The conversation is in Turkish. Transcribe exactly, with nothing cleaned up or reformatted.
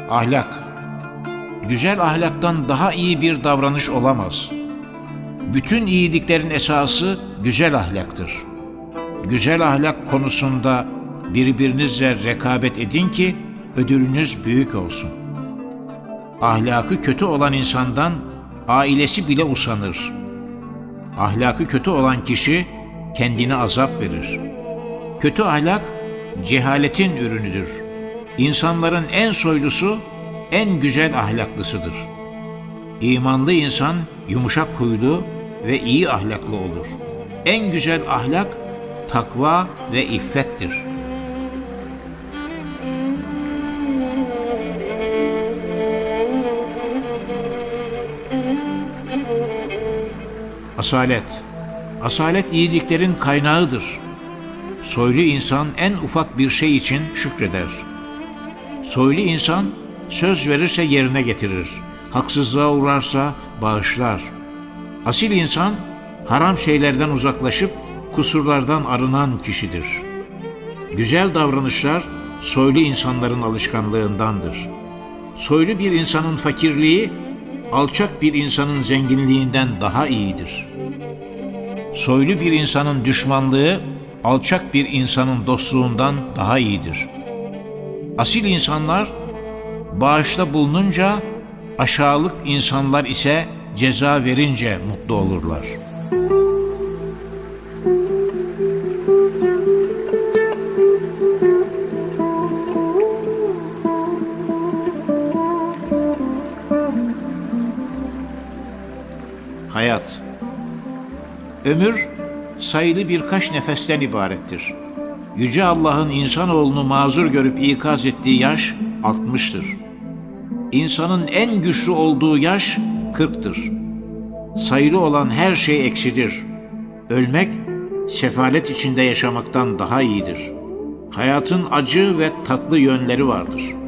Ahlak. Güzel ahlaktan daha iyi bir davranış olamaz. Bütün iyiliklerin esası güzel ahlaktır. Güzel ahlak konusunda birbirinizle rekabet edin ki ödülünüz büyük olsun. Ahlakı kötü olan insandan ailesi bile usanır. Ahlakı kötü olan kişi kendine azap verir. Kötü ahlak cehaletin ürünüdür. İnsanların en soylusu en güzel ahlaklısıdır. İmanlı insan yumuşak huylu ve iyi ahlaklı olur. En güzel ahlak takva ve iffettir. Asalet. Asalet iyiliklerin kaynağıdır. Soylu insan en ufak bir şey için şükreder. Soylu insan söz verirse yerine getirir. Haksızlığa uğrarsa bağışlar. Asil insan haram şeylerden uzaklaşıp kusurlardan arınan kişidir. Güzel davranışlar soylu insanların alışkanlığındandır. Soylu bir insanın fakirliği alçak bir insanın zenginliğinden daha iyidir. Soylu bir insanın düşmanlığı alçak bir insanın dostluğundan daha iyidir. Asil insanlar bağışta bulununca, aşağılık insanlar ise ceza verince mutlu olurlar. Hayat. Ömür sayılı birkaç nefesten ibarettir. Yüce Allah'ın insanoğlunu mazur görüp ikaz ettiği yaş altmıştır. İnsanın en güçlü olduğu yaş kırktır. Sayılı olan her şey eksidir. Ölmek, sefalet içinde yaşamaktan daha iyidir. Hayatın acı ve tatlı yönleri vardır.